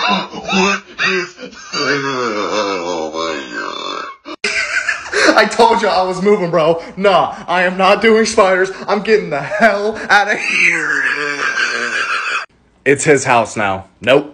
What is... Oh my god. I told you I was moving, bro. Nah, I am not doing spiders. I'm getting the hell out of here. It's his house now. Nope.